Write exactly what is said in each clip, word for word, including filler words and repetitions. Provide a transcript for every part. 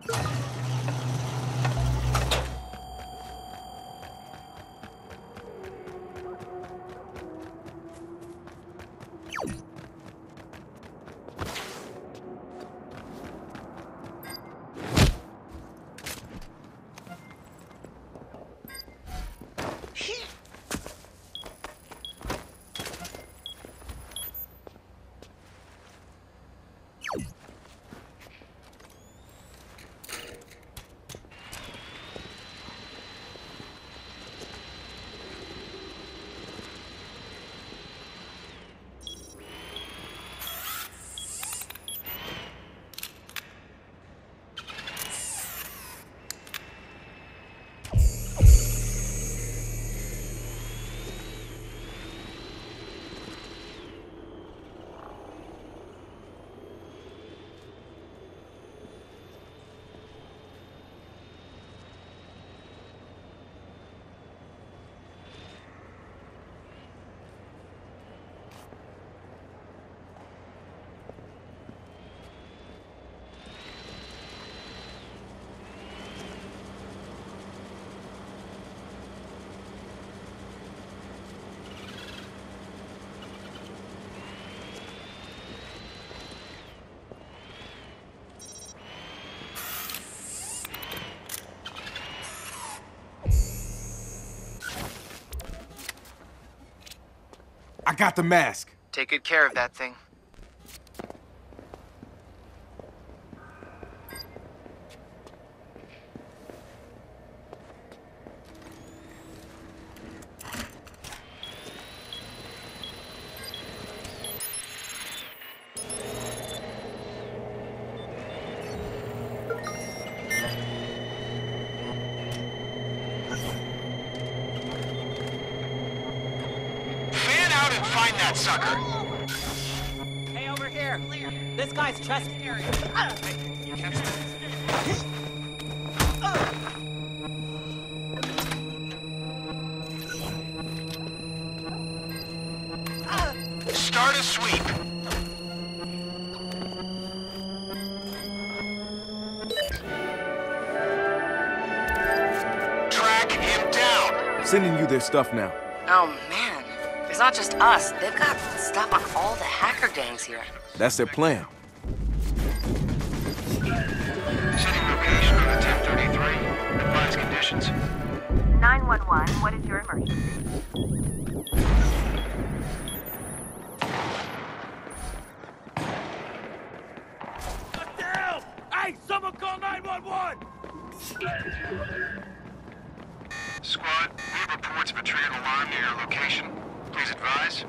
I got the mask. Take good care of that thing. Find that sucker! Hey, over here! This guy's chest area. Start a sweep! Track him down! Sending you their stuff now. Oh, man. It's not just us. They've got stuff on all the hacker gangs here. That's their plan. Setting location on the ten thirty-three. Advise conditions. nine one one, what is your emergency? Get down! Hey, someone call nine one one! Squad, we have reports of a triggered alarm near your location. Please advise.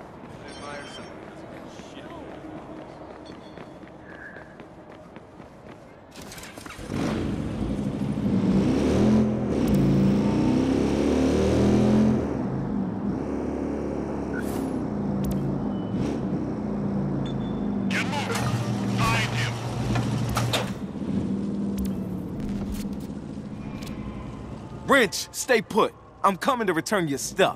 Get moving. Find him. Wrench, stay put. I'm coming to return your stuff.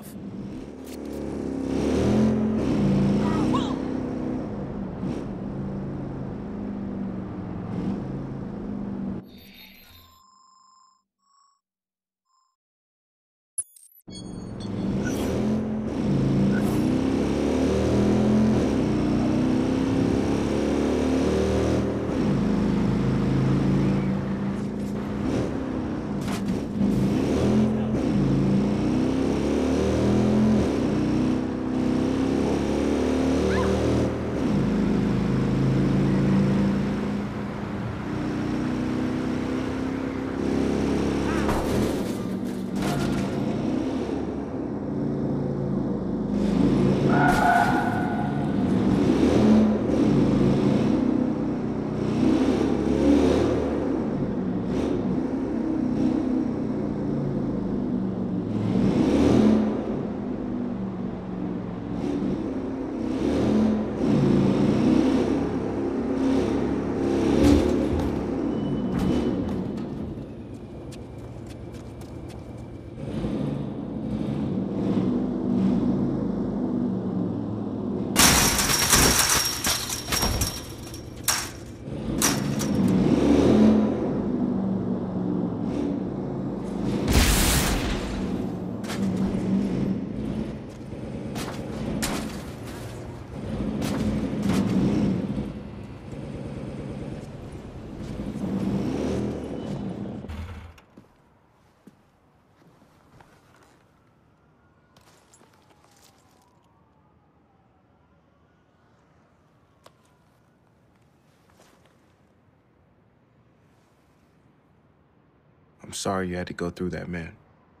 I'm sorry you had to go through that, man.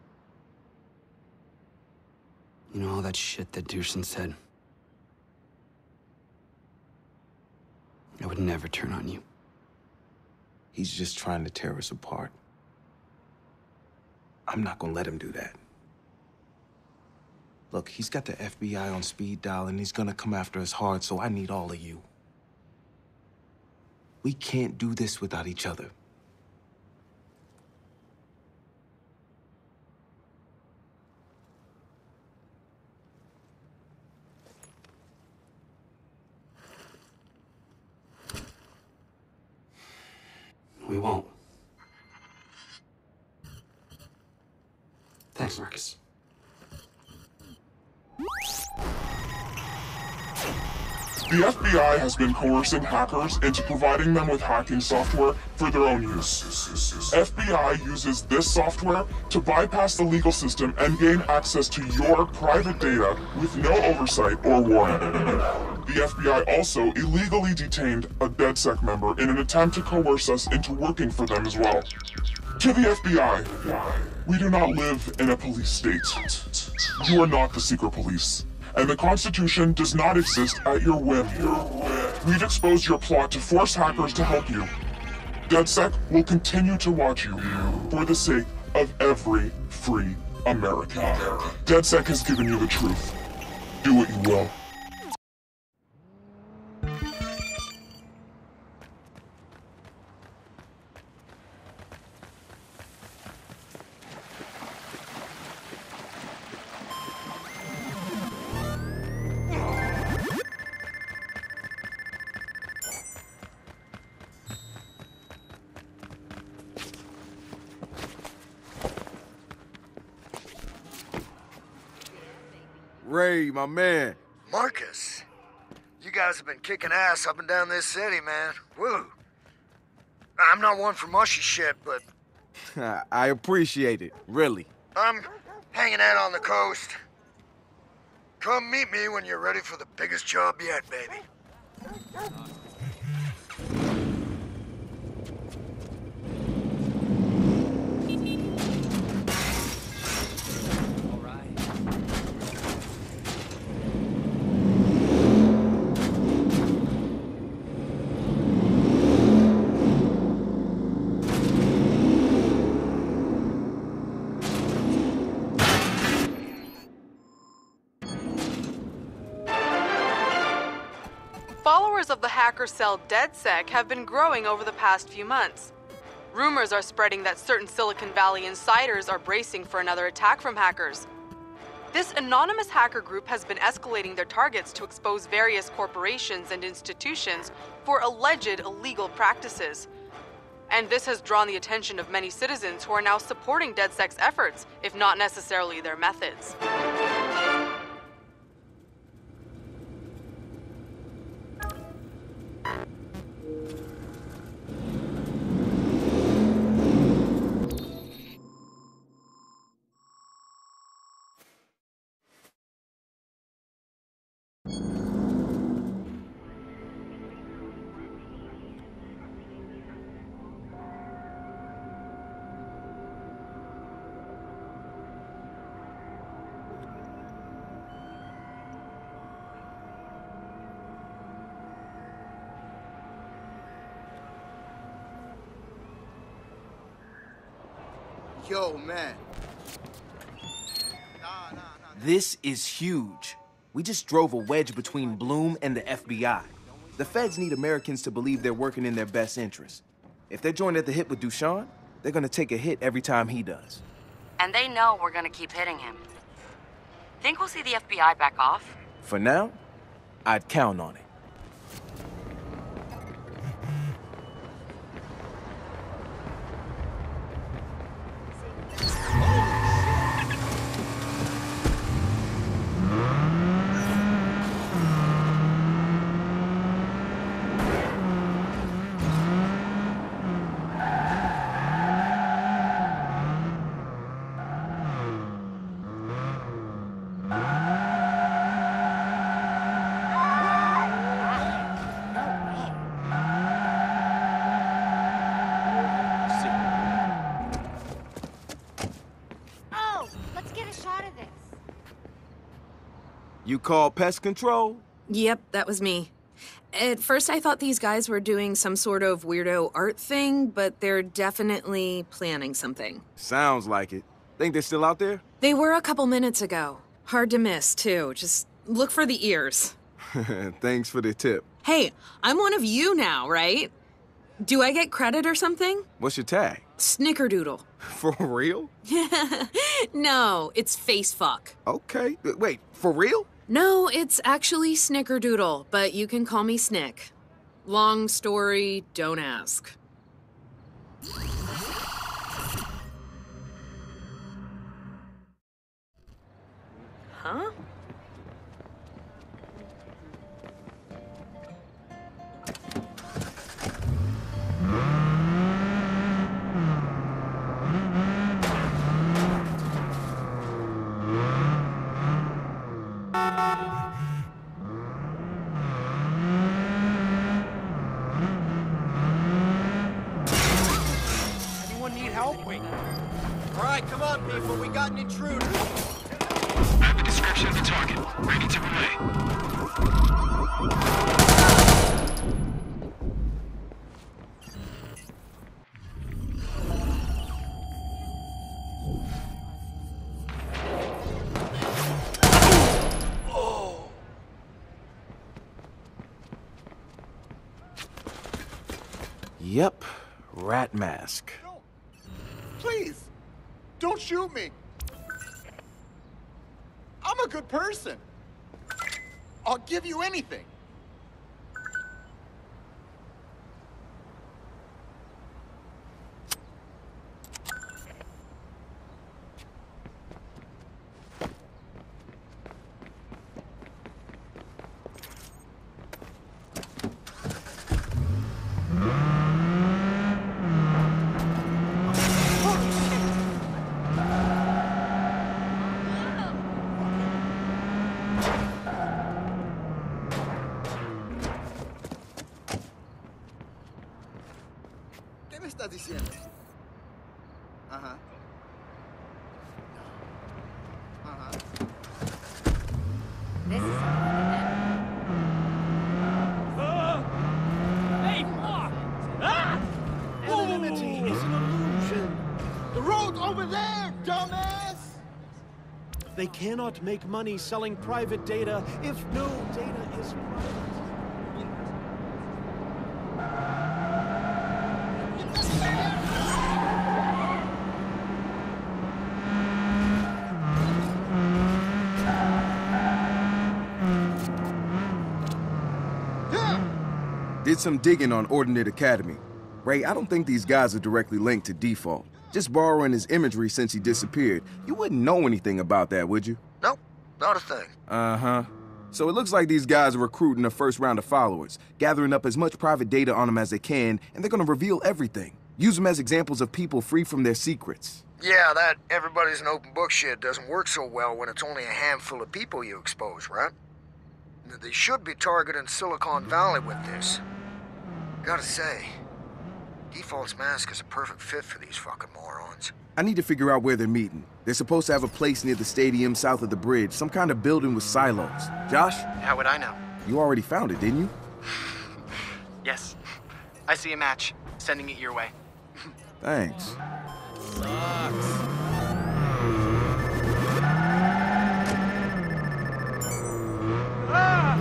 You know all that shit that Dushin said? I would never turn on you. He's just trying to tear us apart. I'm not gonna let him do that. Look, he's got the F B I on speed dial and he's gonna come after us hard, so I need all of you. We can't do this without each other. We won't. Thanks, Marcus. The F B I has been coercing hackers into providing them with hacking software for their own use. F B I uses this software to bypass the legal system and gain access to your private data with no oversight or warning. The F B I also illegally detained a DedSec member in an attempt to coerce us into working for them as well. To the F B I, we do not live in a police state. You are not the secret police. And the Constitution does not exist at your whim. We've exposed your plot to force hackers to help you. DedSec will continue to watch you for the sake of every free American. DedSec has given you the truth. Do what you will. Ray, my man. Marcus, you guys have been kicking ass up and down this city, man. Woo. I'm not one for mushy shit, but... I appreciate it, really. I'm hanging out on the coast. Come meet me when you're ready for the biggest job yet, baby. Followers of the hacker cell DedSec have been growing over the past few months. Rumors are spreading that certain Silicon Valley insiders are bracing for another attack from hackers. This anonymous hacker group has been escalating their targets to expose various corporations and institutions for alleged illegal practices. And this has drawn the attention of many citizens who are now supporting DedSec's efforts, if not necessarily their methods. Yo, man. This is huge. We just drove a wedge between Bloom and the F B I. The feds need Americans to believe they're working in their best interest. If they're joined at the hip with Dushan, they're gonna take a hit every time he does. And they know we're gonna keep hitting him. Think we'll see the F B I back off? For now, I'd count on it. You call pest control? Yep, that was me. At first I thought these guys were doing some sort of weirdo art thing, but they're definitely planning something. Sounds like it. Think they're still out there? They were a couple minutes ago. Hard to miss, too. Just look for the ears. Thanks for the tip. Hey, I'm one of you now, right? Do I get credit or something? What's your tag? Snickerdoodle. For real? No, it's face fuck. Okay. Wait, for real? No, it's actually Snickerdoodle, but you can call me Snick. Long story, don't ask. Huh? Anyone need help? Wait. All right, come on, people. We got an intruder. I have the description of the target. Ready to relay. Yep, rat mask. No. Please, don't shoot me. I'm a good person. I'll give you anything. ¿Qué me estás diciendo? Ajá. Ajá. This is uh, Hey, fuck! Ah! Anonymity is an illusion. The road's over there, dumbass! They cannot make money selling private data if no data is private. Did some digging on Ordinate Academy. Ray, I don't think these guys are directly linked to Default. Just borrowing his imagery since he disappeared. You wouldn't know anything about that, would you? Nope, not a thing. Uh-huh. So it looks like these guys are recruiting a first round of followers, gathering up as much private data on them as they can, and they're gonna reveal everything. Use them as examples of people free from their secrets. Yeah, that everybody's an open book shit doesn't work so well when it's only a handful of people you expose, right? They should be targeting Silicon Valley with this. Gotta say, Default's mask is a perfect fit for these fucking morons. I need to figure out where they're meeting. They're supposed to have a place near the stadium south of the bridge, some kind of building with silos. Josh? How would I know? You already found it, didn't you? Yes. I see a match. Sending it your way. Thanks. Sucks. Ah!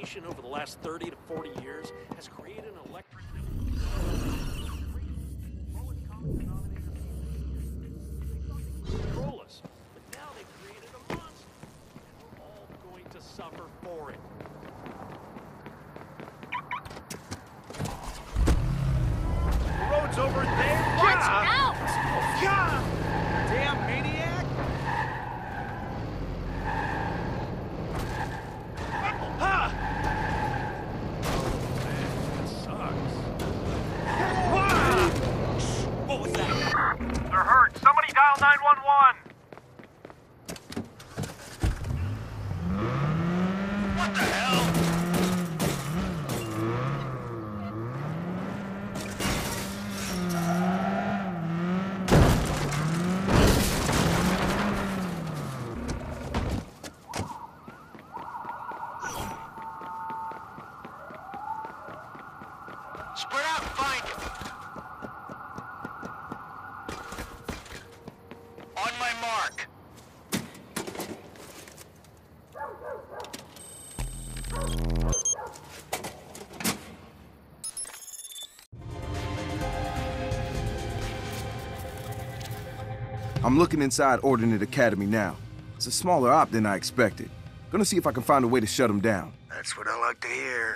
Automation over the last thirty to forty years has created an electric... Control us, but now they've created a monster, and we're all going to suffer for it. The road's over there. Watch Yeah. out! God! Damn maniac! Ha! That sucks. What was that? They're hurt. Somebody dial nine one one. What the hell? Spread out and find him. On my mark. I'm looking inside Ordinate Academy now. It's a smaller op than I expected. Gonna see if I can find a way to shut them down. That's what I like to hear.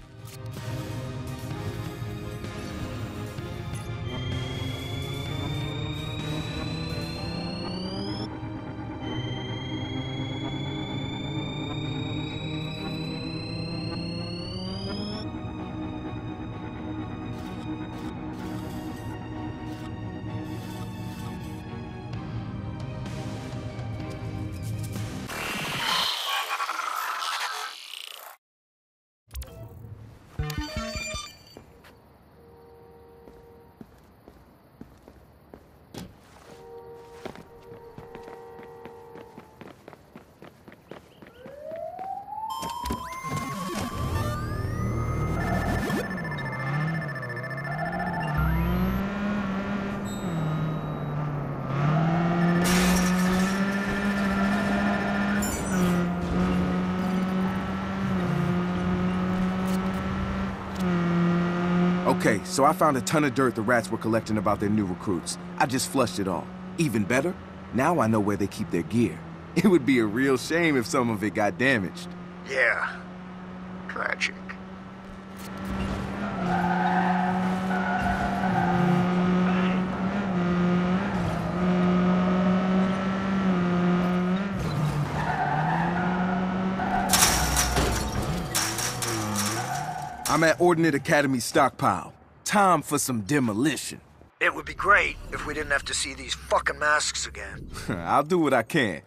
Okay, so I found a ton of dirt the rats were collecting about their new recruits. I just flushed it all. Even better, now I know where they keep their gear. It would be a real shame if some of it got damaged. Yeah. Tragic. I'm at Ordinate Academy stockpile. Time for some demolition. It would be great if we didn't have to see these fucking masks again. I'll do what I can.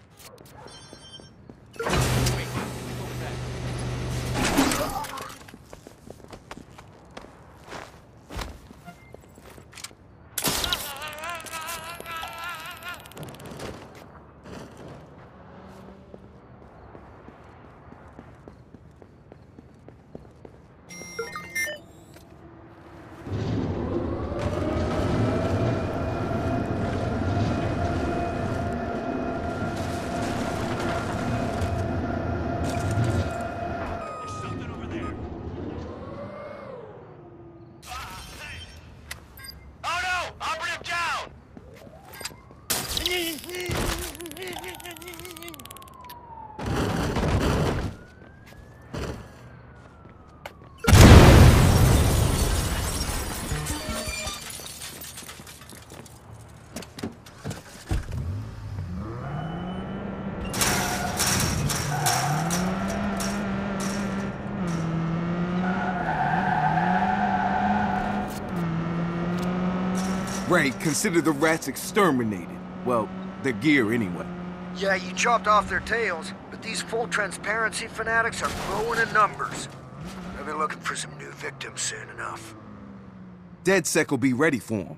Ray, consider the rats exterminated. Well, their gear anyway. Yeah, you chopped off their tails, but these full transparency fanatics are growing in numbers. They'll be looking for some new victims soon enough. DedSec will be ready for them.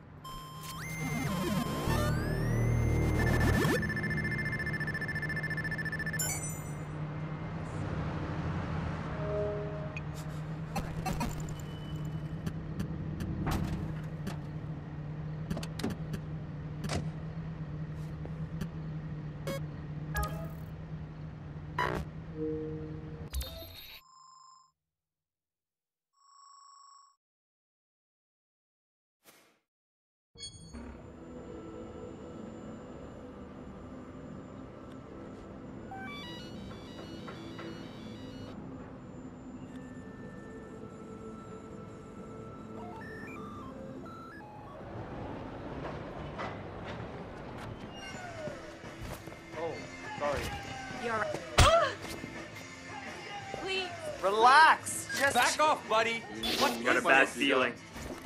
Relax. Just back off, buddy. What Got a bad feeling.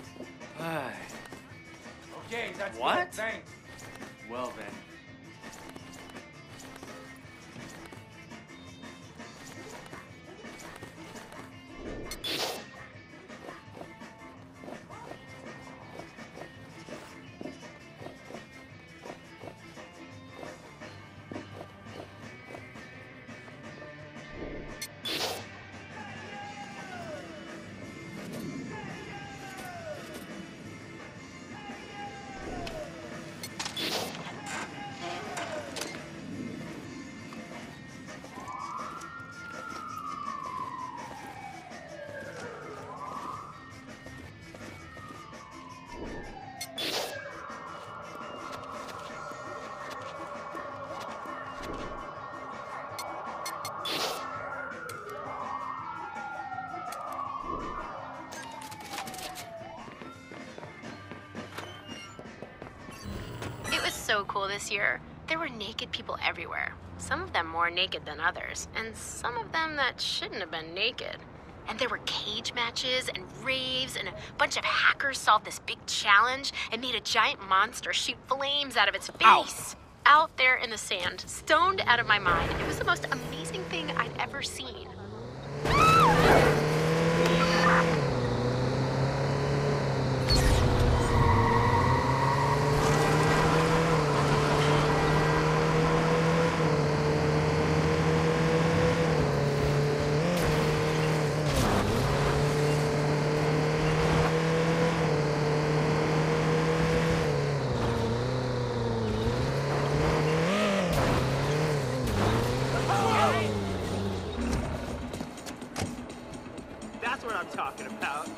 Okay, that's What? good. Thanks. Well then. It was so cool this year. There were naked people everywhere. Some of them more naked than others, and some of them that shouldn't have been naked. And there were cage matches and raves, and a bunch of hackers solved this big challenge and made a giant monster shoot flames out of its face. Ow. Out there in the sand, stoned out of my mind. It was the most amazing thing I'd ever seen. That's what I'm talking about.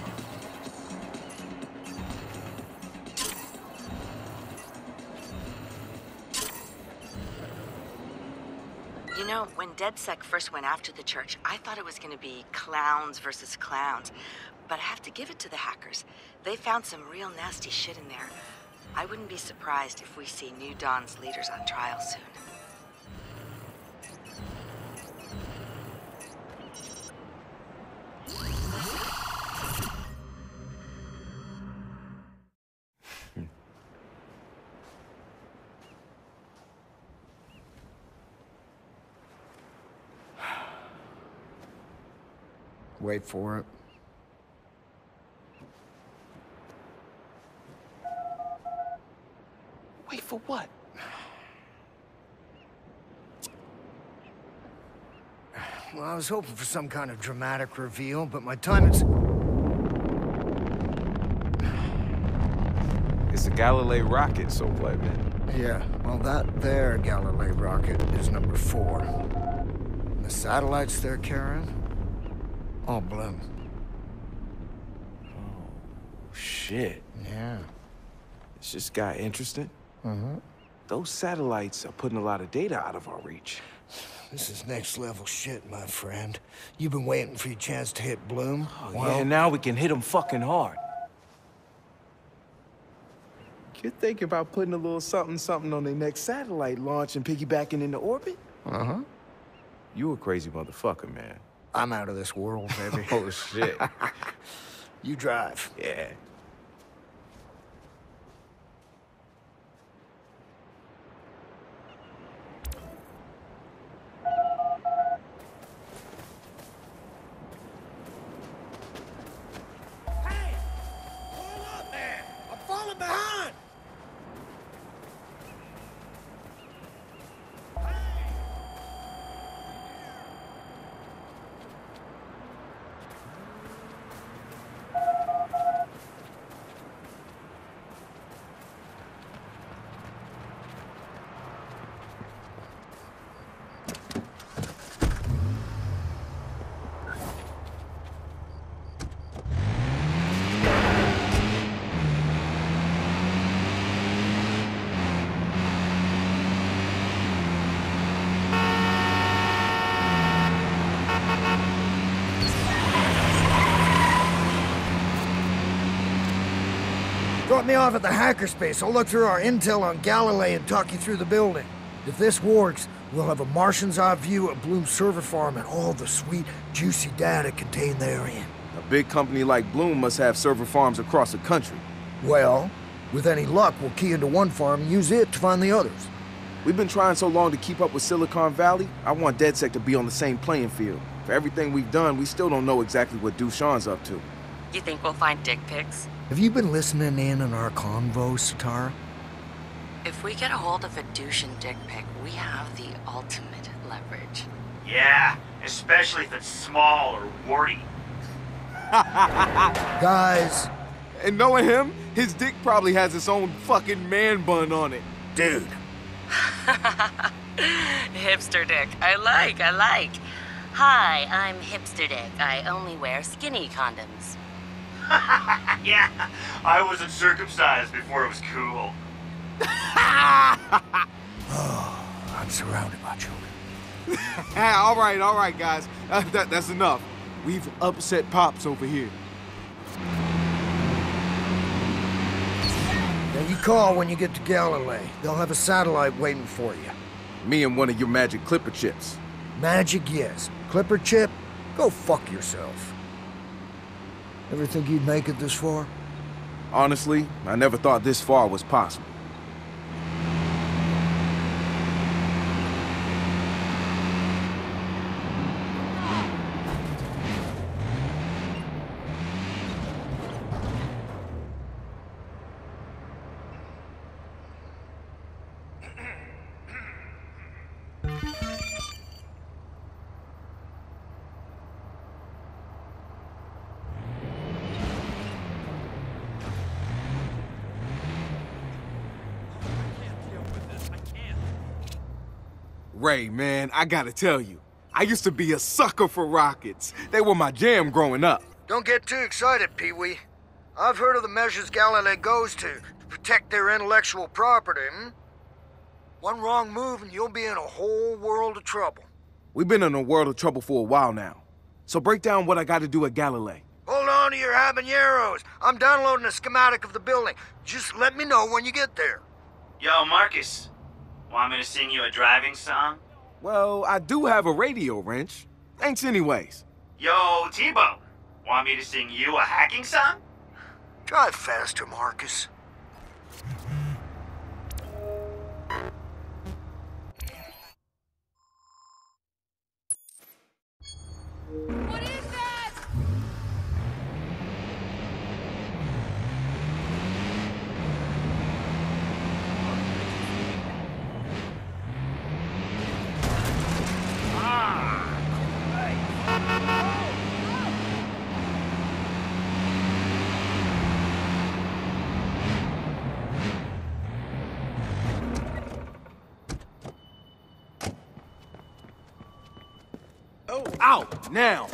You know, when DedSec first went after the church, I thought it was going to be clowns versus clowns. But I have to give it to the hackers. They found some real nasty shit in there. I wouldn't be surprised if we see New Dawn's leaders on trial soon. Wait for it. Wait for what? Well, I was hoping for some kind of dramatic reveal, but my time is... It's a Galilei rocket, so what, man? Yeah, well, that there Galilei rocket is number four. And the satellites they're carrying? All Bloom. Oh, shit. Yeah. This just got interesting. Mm-hmm. Those satellites are putting a lot of data out of our reach. This is next level shit, my friend. You've been waiting for your chance to hit Bloom. Oh, well, yeah, now we can hit them fucking hard. You're thinking about putting a little something-something on their next satellite launch and piggybacking into orbit? Uh-huh. You a crazy motherfucker, man. I'm out of this world, baby. Oh, shit. You drive. Yeah. Hey! Hold up, man! I'm falling behind! Drop me off at the hackerspace. I'll look through our intel on Galilei and talk you through the building. If this works, We'll have a Martian's eye view of Bloom's server farm and all the sweet, juicy data contained therein. A big company like Bloom must have server farms across the country. Well, with any luck, we'll key into one farm and use it to find the others. We've been trying so long to keep up with Silicon Valley, I want DedSec to be on the same playing field. For everything we've done, we still don't know exactly what Dushan's up to. You think we'll find dick pics? Have you been listening in on our convo, Sitara? If we get a hold of a douching dick pic, we have the ultimate leverage. Yeah, especially if it's small or warty. Guys. And knowing him, his dick probably has its own fucking man bun on it. Dude. Hipster dick. I like, I like. Hi, I'm Hipster Dick. I only wear skinny condoms. Yeah, I wasn't circumcised before it was cool. Oh, I'm surrounded by children. all right, all right, guys. Uh, that, that's enough. We've upset Pops over here. Now you call when you get to Galilee. They'll have a satellite waiting for you. Me and one of your magic clipper chips. Magic, yes. Clipper chip? Go fuck yourself. Ever think you'd make it this far? Honestly, I never thought this far was possible. Ray, man, I gotta tell you, I used to be a sucker for rockets. They were my jam growing up. Don't get too excited, Pee-wee. I've heard of the measures Galilee goes to to protect their intellectual property, hmm? One wrong move and you'll be in a whole world of trouble. We've been in a world of trouble for a while now. So break down what I gotta do at Galilee. Hold on to your habaneros. I'm downloading a schematic of the building. Just let me know when you get there. Yo, Marcus. Want me to sing you a driving song? Well, I do have a radio wrench. Thanks anyways. Yo, T-Bone. Want me to sing you a hacking song? Drive faster, Marcus. What is that? Oh, out now.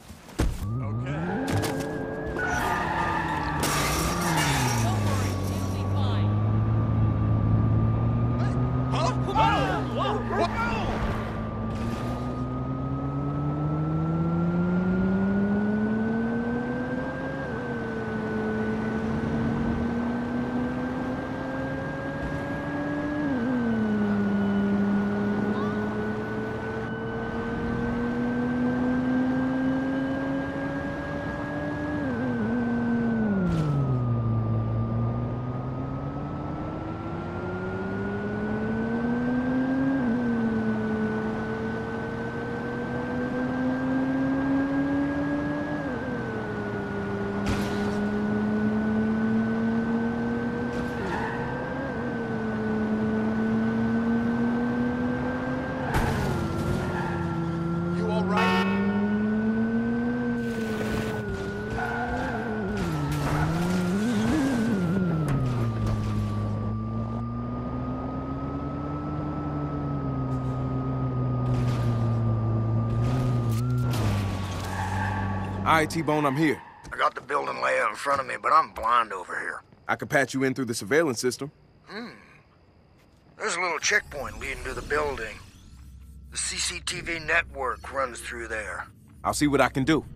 All right, T-Bone, I'm here. I got the building layout in front of me, but I'm blind over here. I could patch you in through the surveillance system. Hmm. There's a little checkpoint leading to the building. The C C T V network runs through there. I'll see what I can do.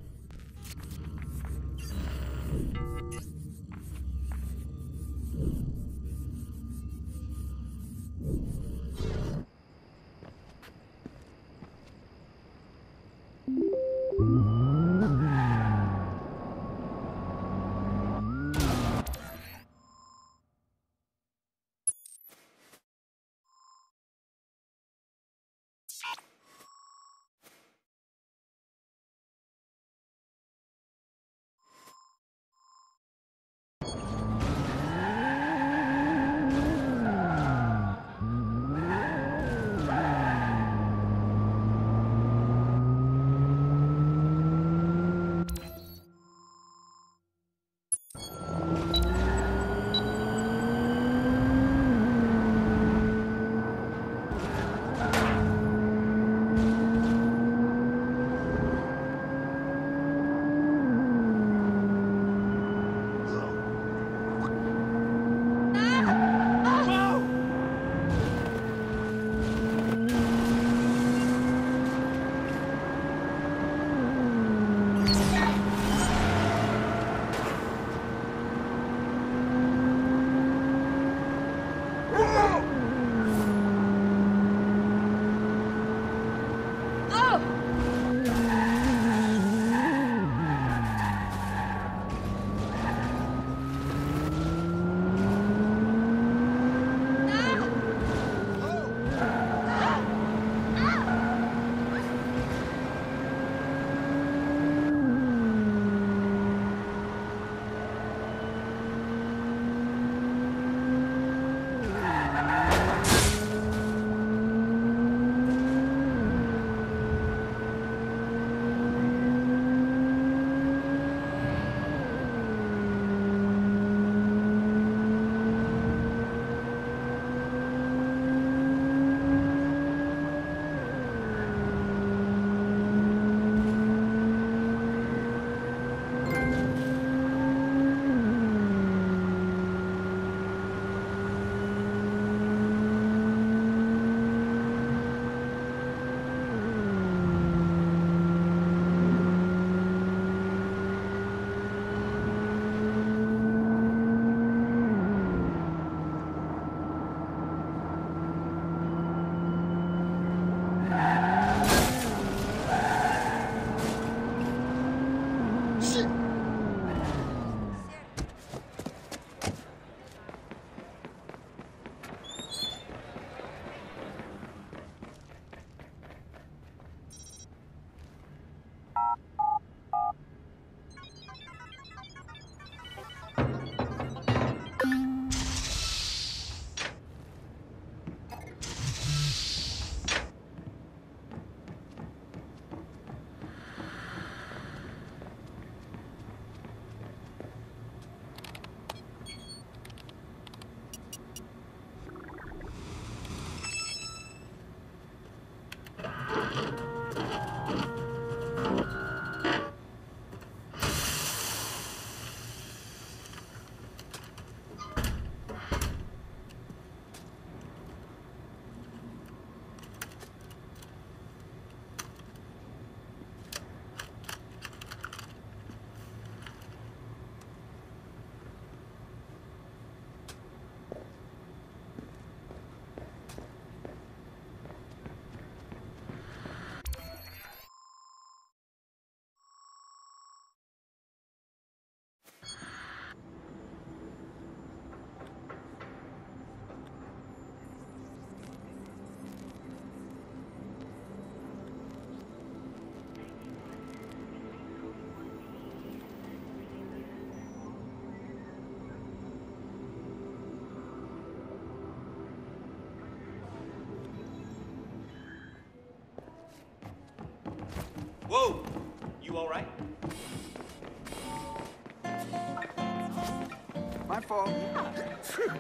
My fault. Yeah.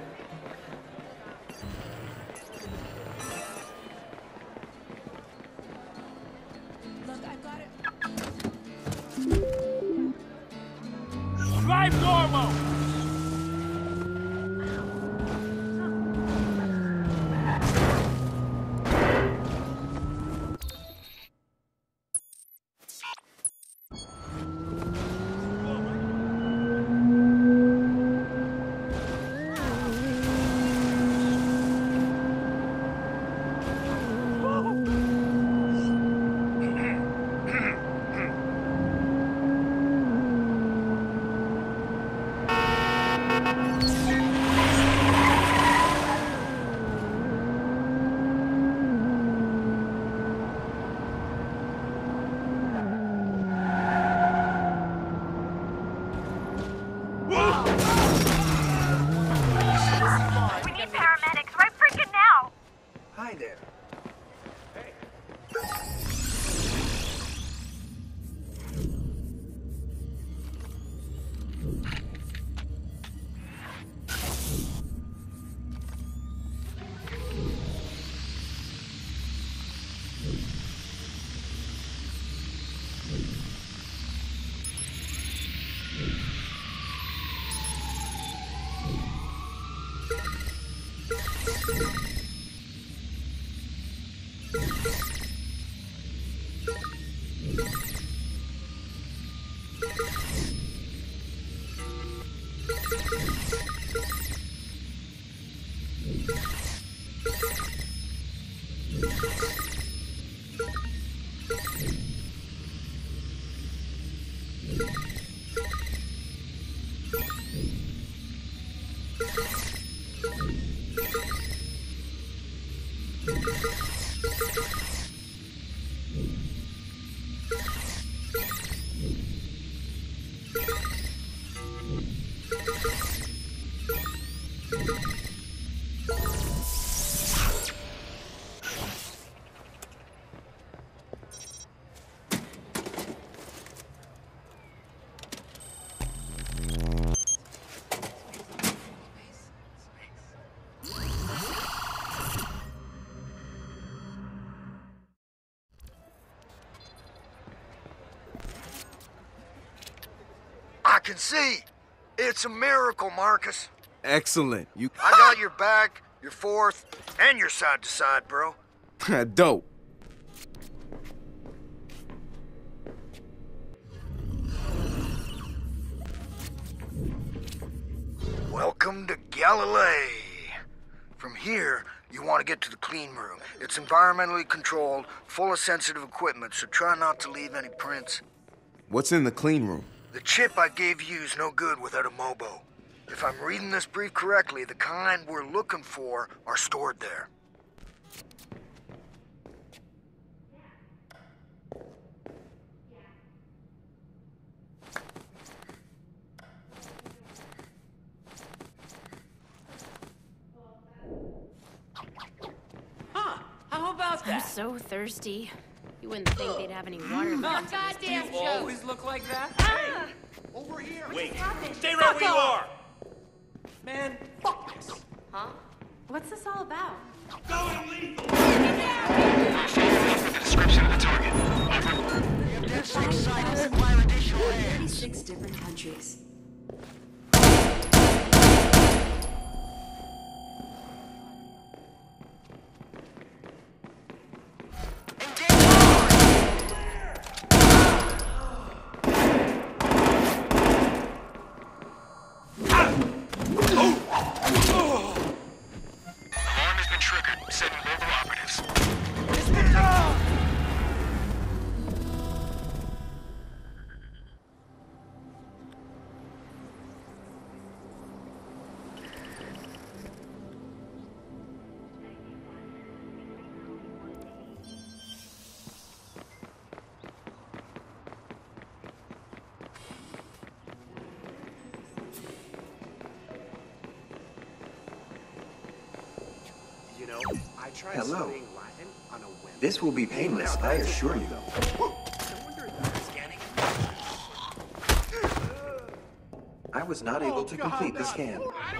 Look, I got it. Drive normal! We need paramedics right freaking now! Hi there. I can see. It's a miracle, Marcus. Excellent. You I got your back, your fourth, and your side to side, bro. dope. Welcome to Galilee. From here, you want to get to the clean room. It's environmentally controlled, full of sensitive equipment, so try not to leave any prints. What's in the clean room? The chip I gave you is no good without a Mobo. If I'm reading this brief correctly, the kind we're looking for are stored there. Huh, how about I'm that? so thirsty. You wouldn't think they'd have any water. Huh, Goddamn you joke. always look like that? Ah! Over here. Wait, Stop it. stay right where you are! Man, fuck this. Huh? What's this all about? Going lethal! The description of the target. Over. Dev Sec sites require additional hands. thirty-six different countries. Alarm has been triggered. Sending local operatives. You know, I tried Hello. studying Latin on a whim. This will be painless, I assure you. I wonder if they're scanning. I was not able to complete the scan.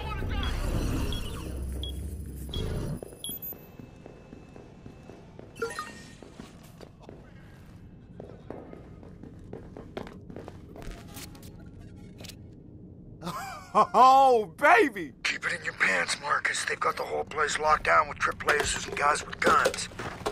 Oh, baby! Keep it in your pants, Marcus. They've got the whole place locked down with trip lasers and guys with guns.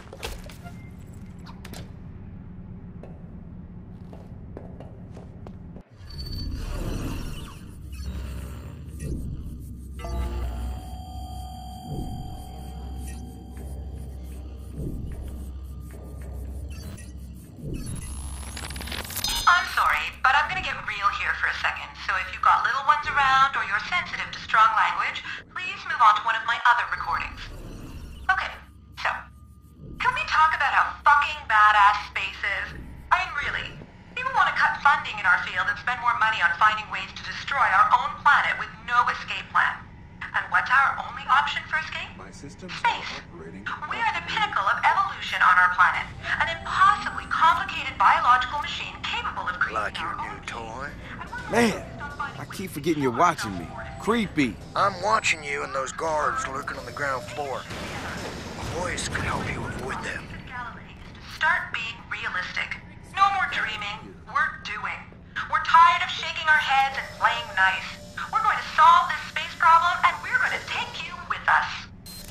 I'm sorry, but I'm gonna get real here for a second. So if you've got little ones around or you're sensitive to strong language, please move on to one of my other recordings. Okay, so, can we talk about how fucking badass space is? I mean, really, people want to cut funding in our field and spend more money on finding ways to destroy our own planet with no escape plan. And what's our only option for escape? My systems Space. are operating. We are the pinnacle of evolution on our planet. An impossibly complicated biological machine capable of creating Like your new toy? Man, I keep forgetting you're watching me. Creepy. I'm watching you and those guards lurking on the ground floor. Boys could help you avoid them. Start being realistic. No more dreaming. We're doing. We're tired of shaking our heads and playing nice. We're going to solve this space problem, and we're going to take you with us.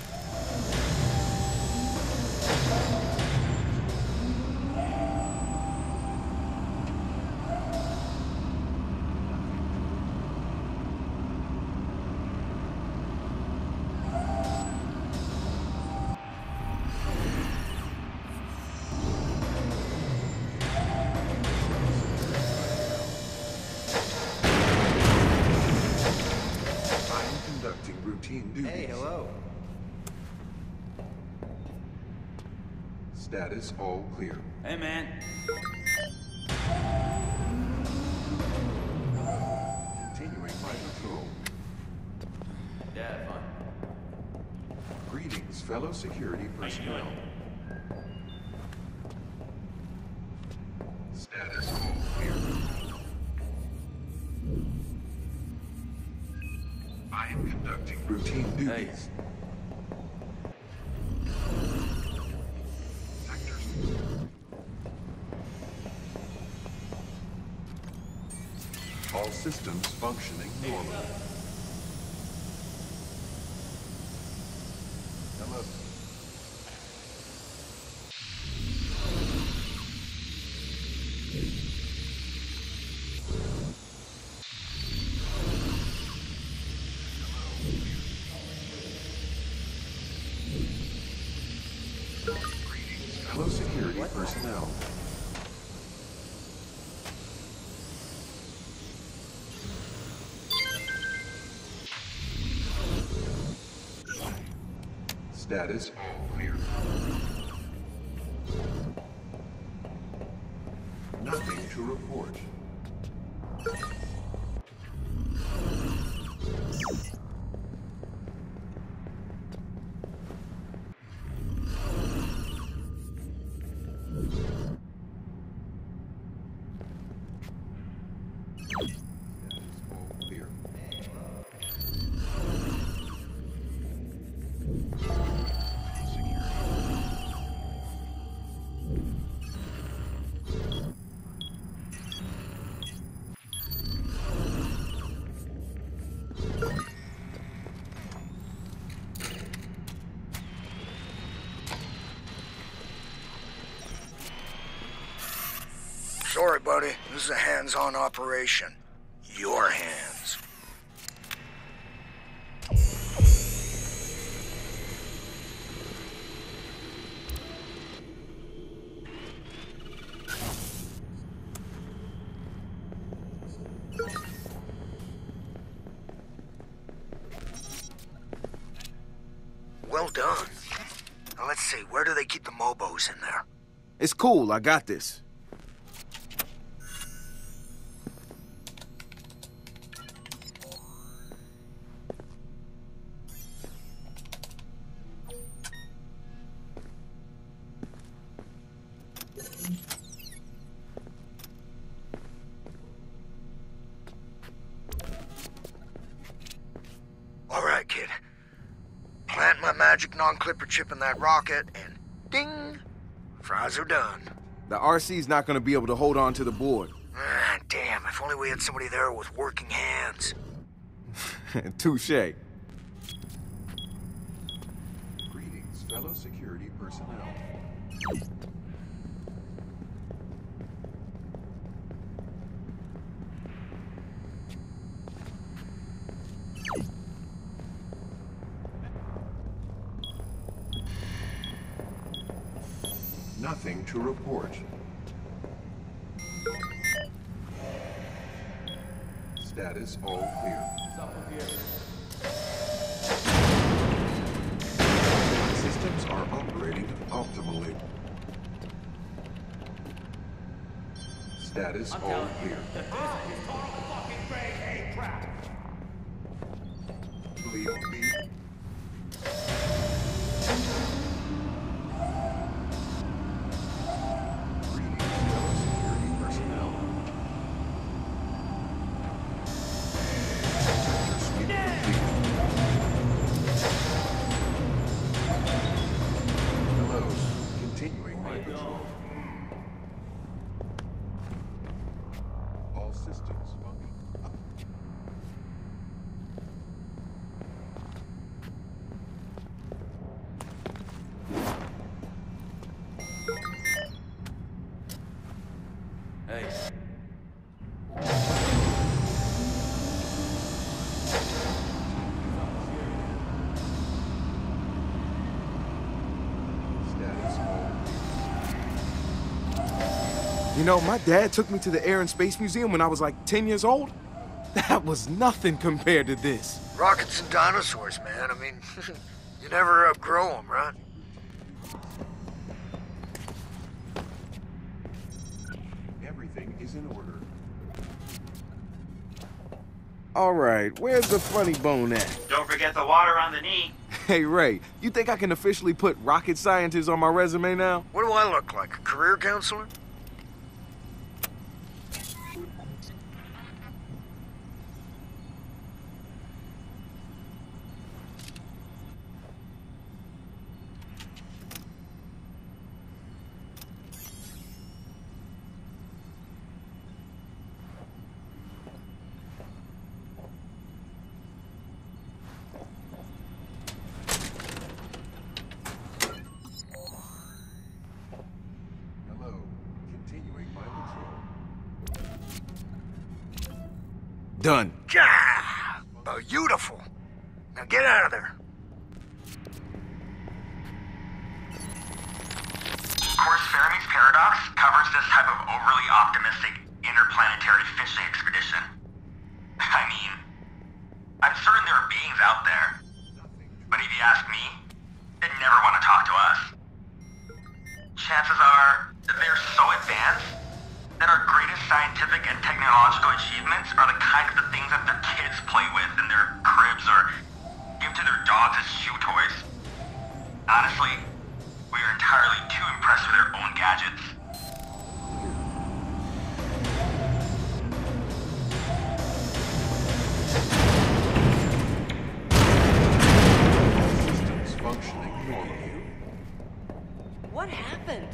Routine duties. Hey, hello. Status all clear. Hey, man. Continuing my patrol. Yeah, fine. Greetings, fellow security personnel. Status all clear. I am conducting routine duties. Sectors. All systems functioning normally. Hello. Hello, security personnel. Status all clear. Nothing to report. Sorry, buddy. This is a hands-on operation. Your hands. Well done. Now let's see, where do they keep the mobos in there? It's cool, I got this. magic non-clipper chip in that rocket, and ding, fries are done. The R C's not gonna be able to hold on to the board. Ah, damn, if only we had somebody there with working hands. Touché. Greetings, fellow security personnel. Nothing to report. Status all clear. Systems are operating optimally. Status all clear. Believe me. You know, my dad took me to the Air and Space Museum when I was like ten years old. That was nothing compared to this. Rockets and dinosaurs, man. I mean, you never outgrow them, right? Everything is in order. All right, where's the funny bone at? Don't forget the water on the knee. Hey, Ray, you think I can officially put rocket scientist on my resume now? What do I look like, a career counselor? Done. Yeah! Beautiful. Now get out of there. Of course, Fermi's paradox covers this type of overly optimistic interplanetary fishing expedition. I mean, I'm certain there are beings out there, but if you ask me, they'd never want to talk to us. Chances are they're so advanced that our greatest scientific and technological achievements are the kind of the things that their kids play with in their cribs or give to their dogs as chew toys. Honestly, we are entirely too impressed with their own gadgets. Systems functioning normally. What happened?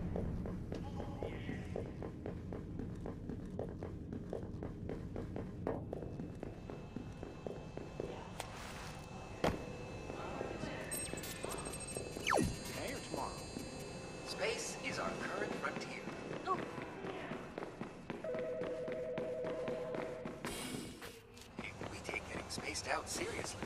Space is our current frontier. Oh. We take getting spaced out seriously.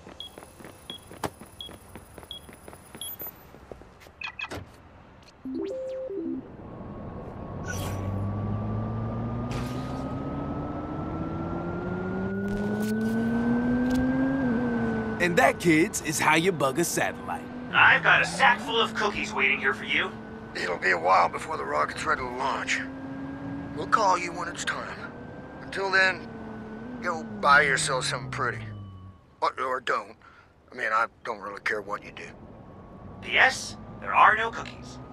And that, kids, is how you bug a satellite. I've got a sack full of cookies waiting here for you. It'll be a while before the rocket's ready to launch. We'll call you when it's time. Until then, go buy yourself something pretty. Or, or don't. I mean, I don't really care what you do. P S. There are no cookies.